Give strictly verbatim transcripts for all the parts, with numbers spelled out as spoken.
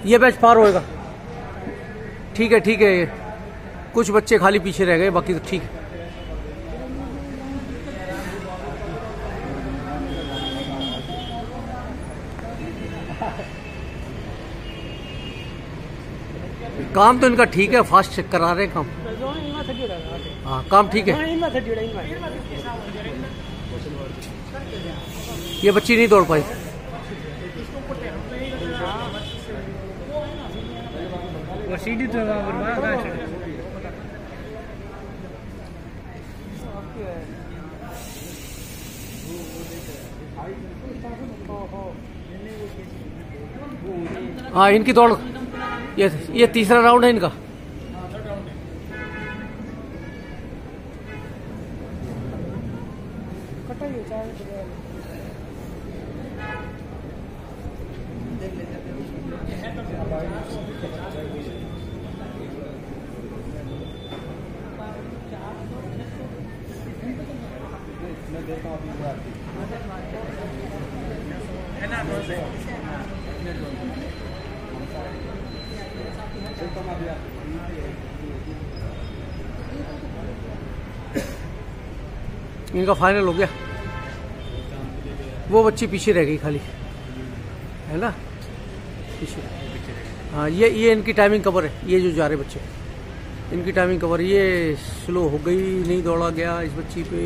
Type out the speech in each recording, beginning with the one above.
ये बैच पार होएगा। ठीक है ठीक है, ये कुछ बच्चे खाली पीछे रह गए, बाकी तो ठीक है। काम तो इनका ठीक है, फास्ट चेक करा रहे हैं काम। हाँ काम ठीक है। ये बच्ची नहीं दौड़ पाई। सीढ़ी तो हाँ इनकी दौड़, ये ये तीसरा राउंड है इनका। इनका फाइनल हो गया। वो बच्ची पीछे रह गई खाली, है ना, पीछे। हाँ ये ये इनकी टाइमिंग कवर है। ये जो जा रहे बच्चे, इनकी टाइमिंग कवर। ये स्लो हो गई, नहीं दौड़ा गया इस बच्ची पे।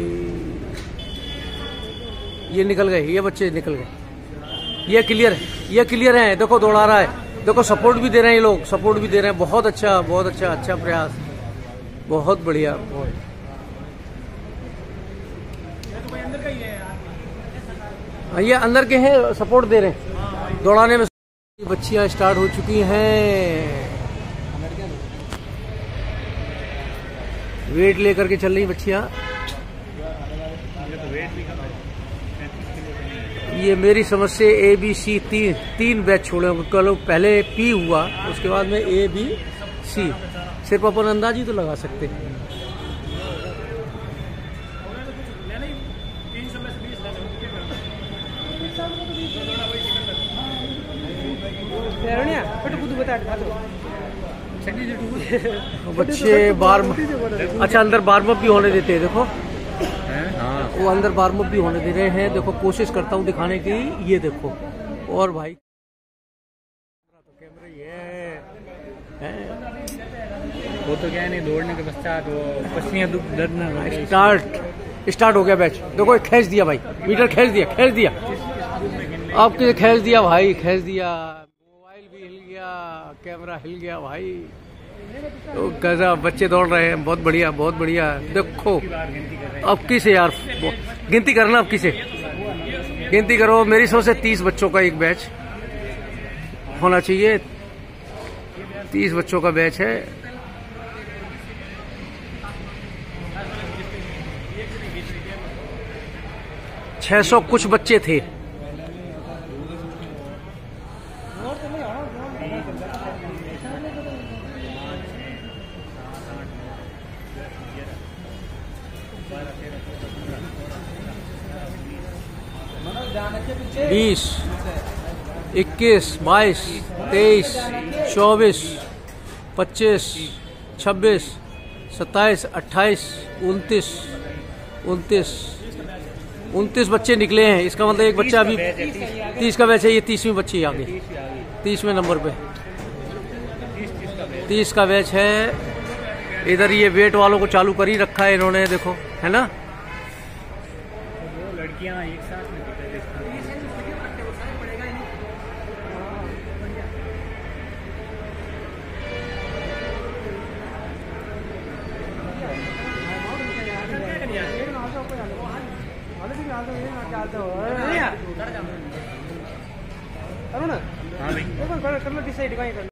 ये निकल गए, ये बच्चे निकल गए। ये क्लियर है, ये क्लियर है। देखो दौड़ा रहा है, देखो सपोर्ट भी दे रहे हैं ये लोग, सपोर्ट भी दे रहे हैं। बहुत अच्छा, बहुत अच्छा, अच्छा प्रयास, बहुत बढ़िया। बहुत हाँ ये अंदर के हैं, सपोर्ट दे रहे हैं दौड़ाने में। बच्चियां स्टार्ट हो चुकी हैं, वेट लेकर के चल रही बच्चियां। ये मेरी समझ से ए बी सी तीन तीन बैच छोड़े होंगे। कल पहले पी हुआ, उसके बाद में ए बी सी। सिर्फ अपन अंदाज ही तो लगा सकते हैं। बच्चे बार अच्छा अंदर वार्म अप भी होने देते हैं। देखो हाँ। वो अंदर वार्म अप भी होने दे रहे हैं। देखो कोशिश करता हूँ दिखाने की। ये देखो, और भाई तो कैमरा ये है। वो तो क्या नहीं, दौड़ने के पश्चात वो पसीना दर्द ना स्टार्ट स्टार्ट हो गया बैच। देखो खींच दिया भाई, मीटर खींच दिया, खींच दिया आपके, खींच दिया भाई, खींच दिया। मोबाइल भी हिल गया, कैमरा हिल गया भाई। तो गजब, बच्चे दौड़ रहे हैं। बहुत बढ़िया, बहुत बढ़िया। देखो अब किसे यार गिनती करना, अब किसे गिनती करो। मेरी समझ से तीस बच्चों का एक बैच होना चाहिए। तीस बच्चों का बैच है। छह सौ कुछ बच्चे थे। बीस, इक्कीस, बाईस, तेईस, चौबीस, पच्चीस, छब्बीस, सत्ताईस, अट्ठाईस, उनतीस, उनतीस, उनतीस बच्चे निकले हैं। इसका मतलब एक बच्चा अभी तीस का बैच है। ये तीसवीं बच्ची आगे, तीसवें नंबर पे तीस का बैच है। इधर ये वेट वालों को चालू कर ही रखा है इन्होंने, देखो, है ना। लड़कियां एक साथ में अरुण हाँ भाई कर लो डिसाइड